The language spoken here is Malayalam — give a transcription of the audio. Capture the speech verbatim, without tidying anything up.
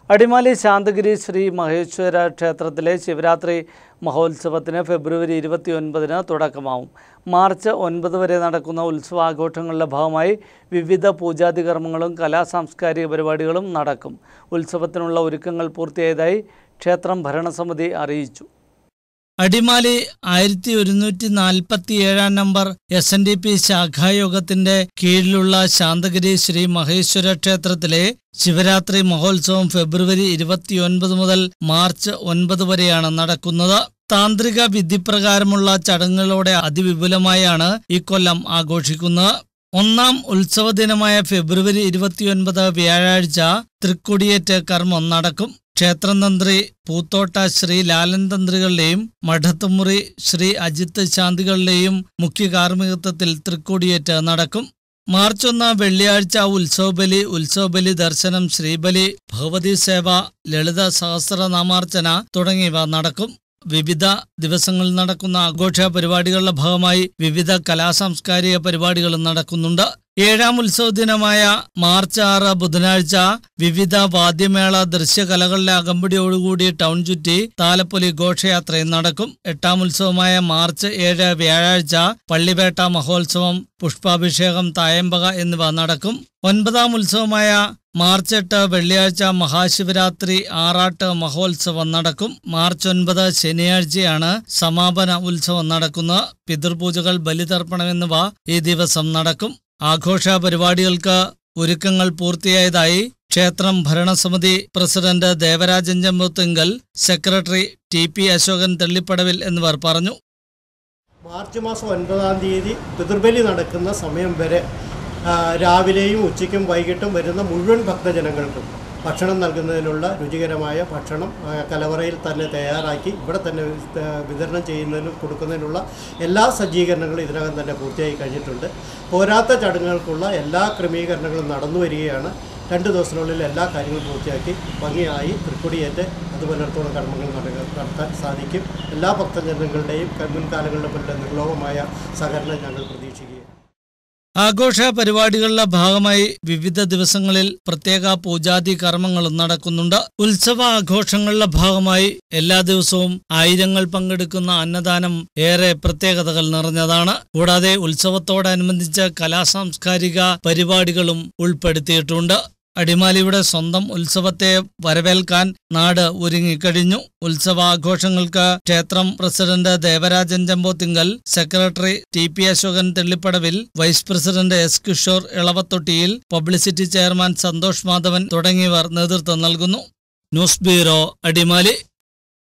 അടിമാലി ശാന്തഗിരി ശ്രീ മഹേശ്വര ക്ഷേത്രത്തിലെ ശിവരാത്രി മഹോത്സവത്തിന് ഫെബ്രുവരി ഇരുപത്തിയൊൻപതിന് തുടക്കമാവും. മാർച്ച് ഒൻപത് വരെ നടക്കുന്ന ഉത്സവാഘോഷങ്ങളുടെ ഭാഗമായി വിവിധ പൂജാതി കർമ്മങ്ങളും കലാ സാംസ്കാരിക പരിപാടികളും നടക്കും. ഉത്സവത്തിനുള്ള ഒരുക്കങ്ങൾ പൂർത്തിയായതായി ക്ഷേത്രം ഭരണസമിതി അറിയിച്ചു. അടിമാലി ആയിരത്തി ഒരുന്നൂറ്റി നാൽപ്പത്തി ഏഴാം number S N D P ശാഖായോഗത്തിന്റെ കീഴിലുള്ള ശാന്തഗിരി ശ്രീ മഹേശ്വര ക്ഷേത്രത്തിലെ ശിവരാത്രി മഹോത്സവം ഫെബ്രുവരി ഇരുപത്തിയൊൻപത് മുതൽ മാർച്ച് ഒൻപത് വരെയാണ് നടക്കുന്നത്. താന്ത്രിക വിധിപ്രകാരമുള്ള ചടങ്ങുകളോടെ അതിവിപുലമായാണ് ഇക്കൊല്ലം ആഘോഷിക്കുന്നത്. ഒന്നാം ഉത്സവ ദിനമായ ഫെബ്രുവരി ഇരുപത്തിയൊൻപത് വ്യാഴാഴ്ച തൃക്കൊടിയേറ്റ് കർമ്മം നടക്കും. ക്ഷേത്രം തന്ത്രി പൂത്തോട്ട ശ്രീ ലാലൻ തന്ത്രികളുടെയും മഠത്തുമുറി ശ്രീ അജിത്ത് ശാന്തികളുടെയും മുഖ്യ കാർമ്മികത്വത്തിൽ തൃക്കൊടിയേറ്റ് നടക്കും. മാർച്ച് ഒന്ന് വെള്ളിയാഴ്ച ഉത്സവബലി, ഉത്സവബലി ദർശനം, ശ്രീബലി, ഭഗവതി സേവ, ലളിത സഹസ്രനാമാർച്ചന തുടങ്ങിയവ നടക്കും. വിവിധ ദിവസങ്ങളിൽ നടക്കുന്ന ആഘോഷ പരിപാടികളുടെ ഭാഗമായി വിവിധ കലാസാംസ്കാരിക പരിപാടികളും നടക്കുന്നുണ്ട്. ഏഴാം ഉത്സവ ദിനമായ മാർച്ച് ആറ് ബുധനാഴ്ച വിവിധ വാദ്യമേള ദൃശ്യകലകളുടെ അകമ്പടിയോടുകൂടി ടൗൺ ചുറ്റി താലപ്പൊലി ഘോഷയാത്രയും നടക്കും. എട്ടാം ഉത്സവമായ മാർച്ച് ഏഴ് വ്യാഴാഴ്ച പള്ളിവേട്ട മഹോത്സവം, പുഷ്പാഭിഷേകം, തായമ്പക എന്നിവ നടക്കും. ഒൻപതാം ഉത്സവമായ മാർച്ച് എട്ട് വെള്ളിയാഴ്ച മഹാശിവരാത്രി ആറാട്ട് മഹോത്സവം നടക്കും. മാർച്ച് ഒൻപത് ശനിയാഴ്ചയാണ് സമാപന ഉത്സവം നടക്കുന്നത്. പിതൃപൂജകൾ, ബലിതർപ്പണം എന്നിവ ഈ ദിവസം നടക്കും. ആഘോഷ പരിപാടികൾക്ക് ഒരുക്കങ്ങൾ പൂർത്തിയായതായി ക്ഷേത്രം ഭരണസമിതി president Devarajan Chemputhinkal, secretary T P Ashokan Thellippadavil എന്നിവർ പറഞ്ഞു. മാർച്ച് മാസം ഒൻപതാം തീയതി പിതൃബലി നടക്കുന്ന സമയം വരെ രാവിലെയും ഉച്ചയ്ക്കും വൈകിട്ടും വരുന്ന മുഴുവൻ ഭക്തജനങ്ങൾക്കും ഭക്ഷണം നൽകുന്നതിനുള്ള രുചികരമായ ഭക്ഷണം കലവറയിൽ തന്നെ തയ്യാറാക്കി ഇവിടെ തന്നെ വിതരണം ചെയ്യുന്നതിനും കൊടുക്കുന്നതിനുള്ള എല്ലാ സജ്ജീകരണങ്ങളും ഇതിനകം തന്നെ പൂർത്തിയായി കഴിഞ്ഞിട്ടുണ്ട്. പോരാത്ത ചടങ്ങുകൾക്കുള്ള എല്ലാ ക്രമീകരണങ്ങളും നടന്നു വരികയാണ്. രണ്ട് ദിവസത്തിനുള്ളിൽ എല്ലാ കാര്യങ്ങളും പൂർത്തിയാക്കി ഭംഗിയായി തൃക്കൊടിയേറ്റ് അതുപോലത്തോളം കർമ്മങ്ങൾ നടത്താൻ സാധിക്കും. എല്ലാ ഭക്തജനങ്ങളുടെയും മുൻകാലങ്ങളുടെ പോലെ നിർലോഭമായ സഹകരണം ഞങ്ങൾ പ്രതീക്ഷിക്കുകയാണ്. ആഘോഷ പരിപാടികളുടെ ഭാഗമായി വിവിധ ദിവസങ്ങളിൽ പ്രത്യേക പൂജാതി കർമ്മങ്ങളും നടക്കുന്നുണ്ട്. ഉത്സവ ആഘോഷങ്ങളുടെ ഭാഗമായി എല്ലാ ദിവസവും ആയിരങ്ങൾ പങ്കെടുക്കുന്ന അന്നദാനം ഏറെ പ്രത്യേകതകൾ നിറഞ്ഞതാണ്. കൂടാതെ ഉത്സവത്തോടനുബന്ധിച്ച് കലാസാംസ്കാരിക പരിപാടികളും ഉൾപ്പെടുത്തിയിട്ടുണ്ട്. അടിമാലിയുടെ സ്വന്തം ഉത്സവത്തെ വരവേൽക്കാൻ നാട് ഒരുങ്ങിക്കഴിഞ്ഞു. ഉത്സവാഘോഷങ്ങൾക്ക് ക്ഷേത്രം president Devarajan Chempothinkal, secretary T P Ashokan Thellippadavil, vice president S Kishore Elavathottiyil, publicity chairman Santhosh Madhavan തുടങ്ങിയവർ നേതൃത്വം നൽകുന്നു. News bureau, Adimali.